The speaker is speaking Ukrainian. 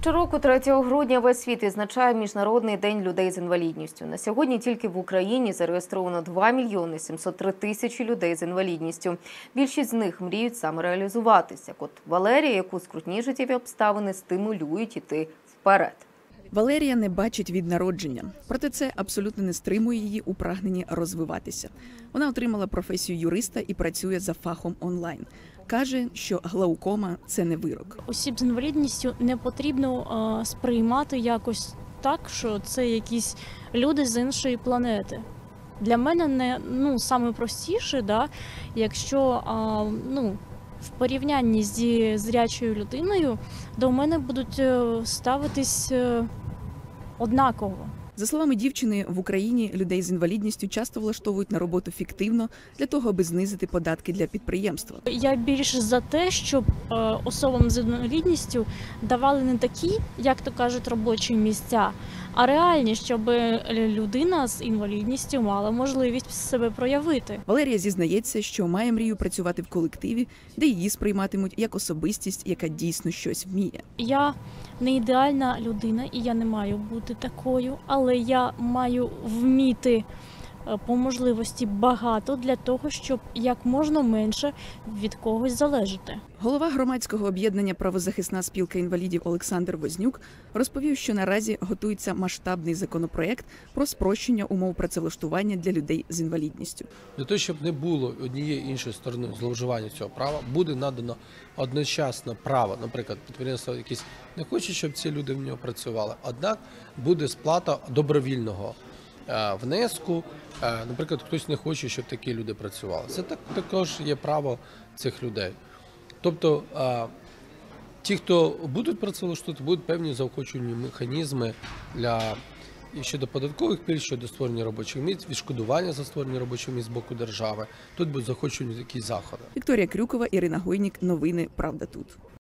Щороку 3 грудня весь світ відзначає Міжнародний день людей з інвалідністю. На сьогодні тільки в Україні зареєстровано 2 мільйони 703 тисячі людей з інвалідністю. Більшість з них мріють самореалізуватися. Як от Валерія, яку скрутні життєві обставини стимулюють іти вперед. Валерія не бачить від народження, проте це абсолютно не стримує її у прагненні розвиватися. Вона отримала професію юриста і працює за фахом онлайн. Каже, що глаукома – це не вирок. Осіб з інвалідністю не потрібно сприймати якось так, що це якісь люди з іншої планети. Для мене саме простіше, якщо в порівнянні зі зрячою людиною до мене будуть ставитись однаково. За словами дівчини, в Україні людей з інвалідністю часто влаштовують на роботу фіктивно для того, аби знизити податки для підприємства. Я більш за те, щоб особам з інвалідністю давали не такі, як то кажуть, робочі місця, а реальні, щоб людина з інвалідністю мала можливість себе проявити. Валерія зізнається, що має мрію працювати в колективі, де її сприйматимуть як особистість, яка дійсно щось вміє. Я не ідеальна людина, і я не маю бути такою, але я маю вміти по можливості багато для того, щоб як можна менше від когось залежати. Голова громадського об'єднання «Правозахисна спілка інвалідів» Олександр Вознюк розповів, що наразі готується масштабний законопроект про спрощення умов працевлаштування для людей з інвалідністю. Для того, щоб не було однієї іншої сторони зловживання цього права, буде надано одночасно право, наприклад, підприємства якісь не хочуть, щоб ці люди в нього працювали, однак буде сплата добровільного внеску, наприклад, хтось не хоче, щоб такі люди працювали. Це також є право цих людей. Тобто ті, хто будуть працевлаштовувати, будуть певні заохочувальні механізми щодо податкових пільг, щодо створення робочих місць, відшкодування за створення робочих місць з боку держави. Тут будуть заохочувальні такі заходи. Вікторія Крюкова, Ірина Гойнік. Новини «Правда тут».